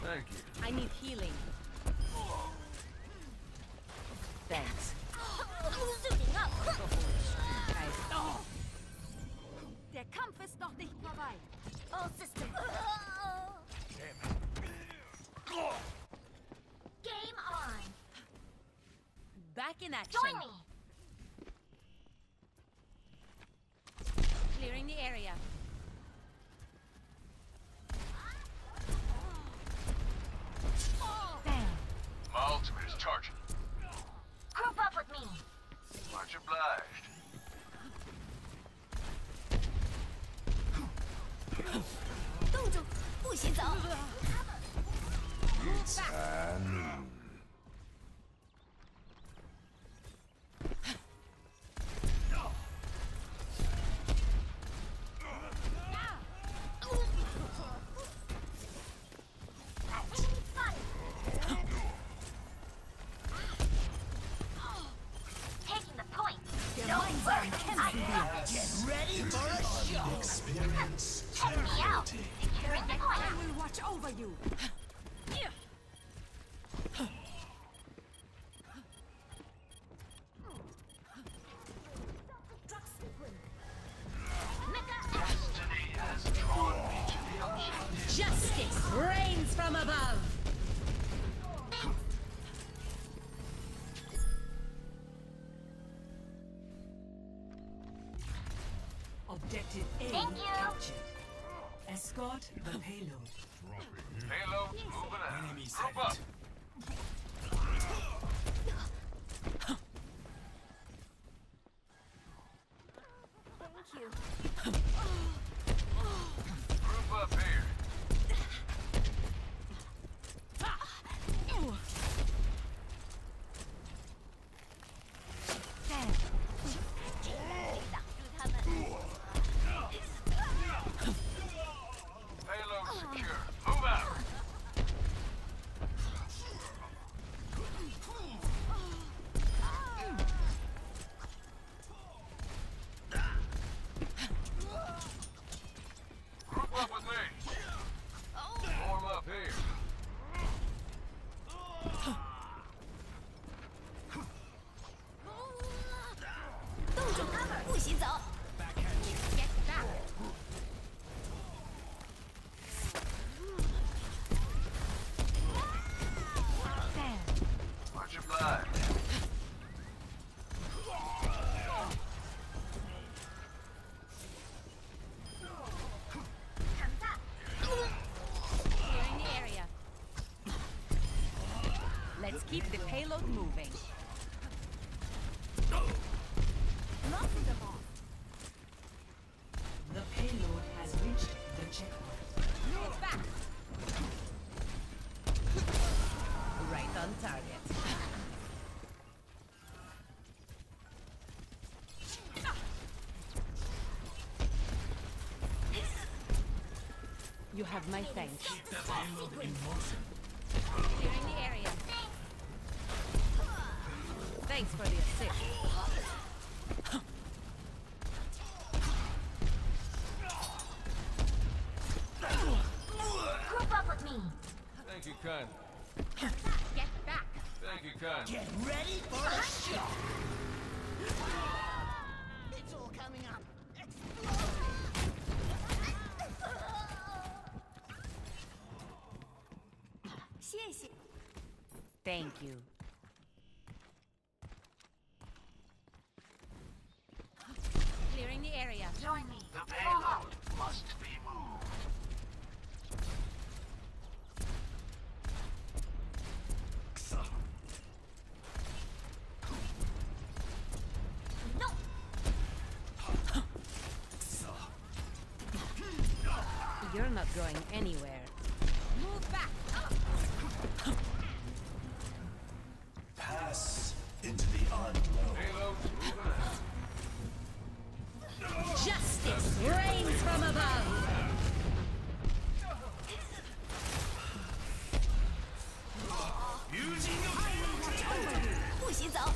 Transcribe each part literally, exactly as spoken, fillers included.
Thank you. I need healing. Thanks. Suiting up. Nice. Oh. Der Kampf ist noch nicht vorbei. All system. Game on. Back in action. Join me. Clearing the area. Damn. My ultimate is charging. Group up with me. Much obliged. It's a noon. Taking the point. Der Mindset Get ready for a show. Experience Check me out. tranquility. Securing the I point. will watch over you. Destiny has drawn me to the objective. Justice reigns from above. Objective A Thank you. captured. Escort the payload. Payload's moving out. Enemies Group up. Thank you. Group up here. Payload secure. Move out. Group up with me. Form up here. 洞主 cover， 不许走。Get back。 Much obliged. Clearing the area. Let's keep the payload moving. Knocking them off. The payload has reached the checkpoint. Move back. Right on target. You have my thanks. Clearing the area. Thanks for the assist. Group up with me. Thank you, kindly. Get back. Thank you, kindly. Get ready for a show. It's all coming up. Thank you. Clearing the area. Join me. The payload must be moved. No. You're not going anywhere. Move back. Pass into the unknown. Payload's moving out. Justice reigns from above. 不许走。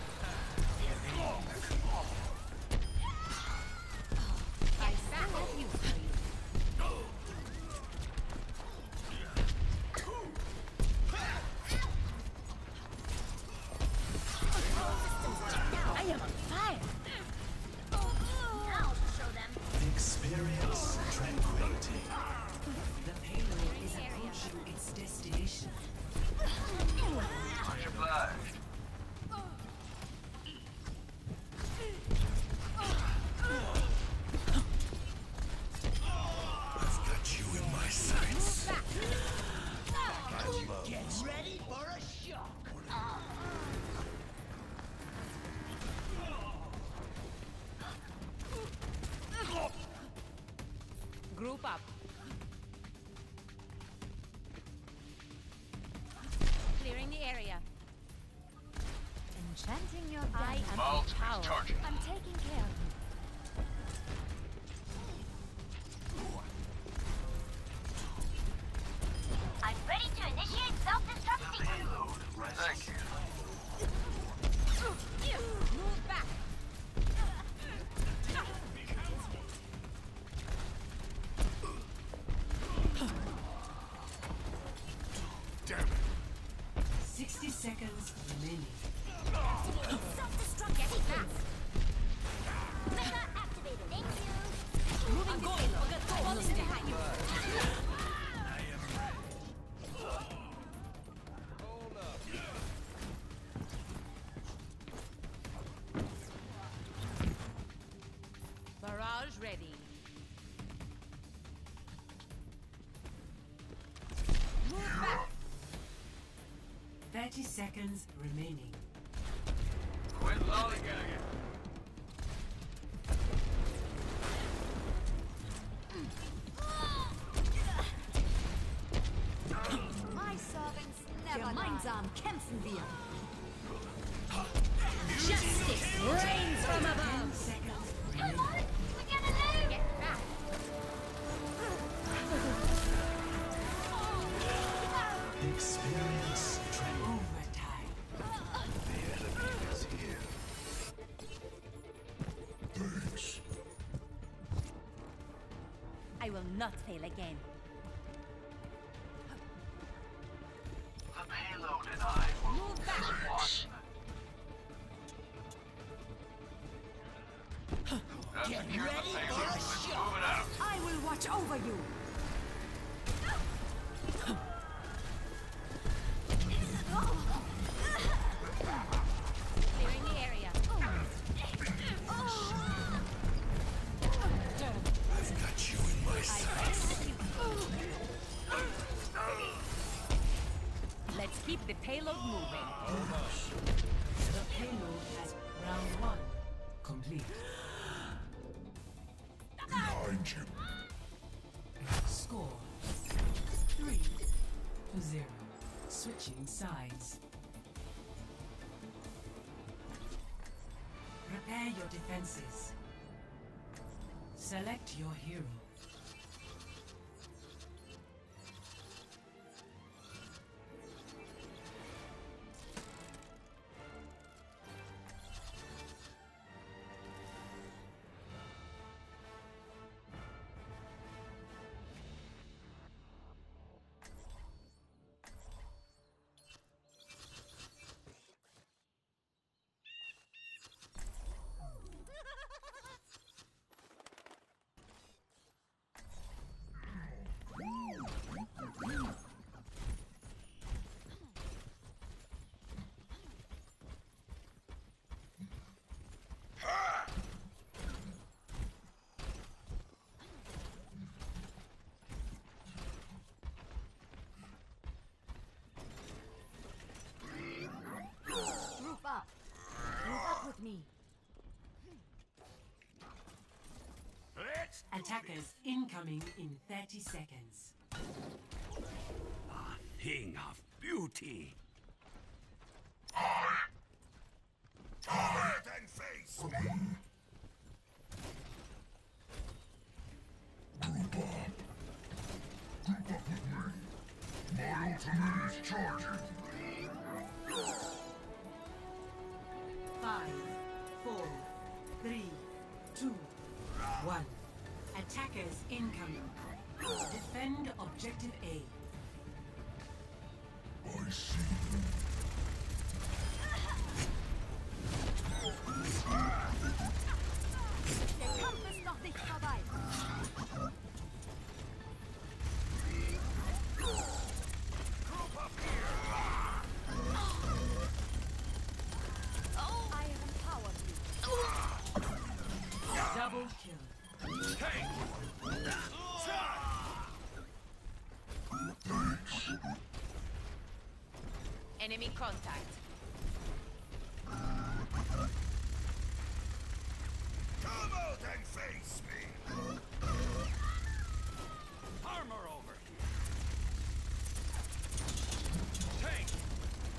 I back at you. Clearing the area. Enchanting your I am My ultimate is empowered. charging. I'm taking care of you. I'm ready to initiate self-destruct The sequence. payload rests. Thank you. Move back. Damn it. sixty seconds remaining. Self-destruct sequence. Mega activated. Thank you. Moving the payload. Falling behind you. Barrage ready. Move back. thirty seconds remaining. Quit lollygagging. My servants never Gemeinsam kämpfen wir. Justice reigns from above. ten seconds Come remaining. on, we're gonna lose. Get back. Experience training. Overtime. The enemy is here. Thanks. I will not fail again. The payload and I will Move back. watch. That's Get secure the ready payload. for a Let's shot. move it out. I will watch over you. Clearing the area. I've got you in my sights. Let's keep the payload moving. The payload has round one complete. Behind you. Score three to zero. Switching sides. Prepare your defenses. Select your hero. Group up. Group up with me. Let's Attackers incoming in thirty seconds. A thing of beauty. Hide and face me. Group up. Group up with me. My ultimate is charging. Five, four, three, two, one. Attackers incoming. Defend objective A. I see them. Der Kampf ist noch nicht vorbei. I have empowered you. Double kill. Enemy contact. Come out and face me. armor over here. Tank.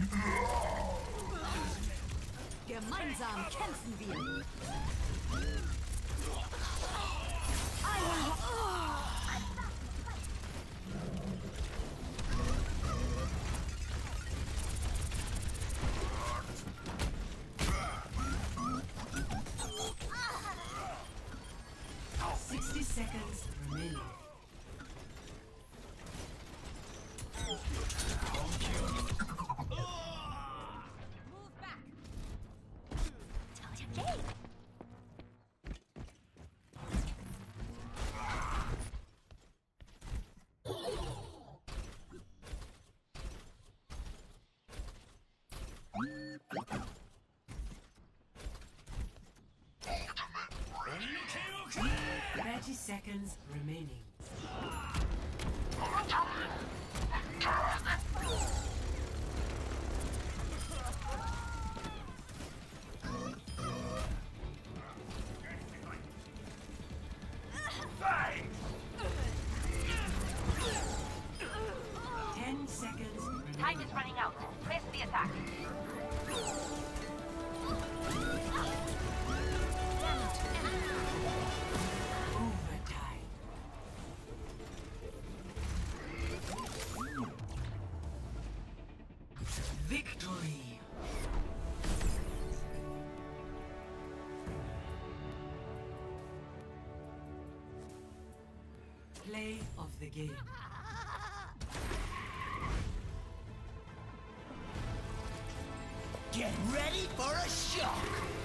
Gemeinsam kämpfen wir. Sixty seconds remaining. Move back. 瞧瞧这个。 Thirty seconds remaining. Ten seconds remaining. Time is running out. Press the attack. Overtime. Victory. Play of the game. Get ready for a shock!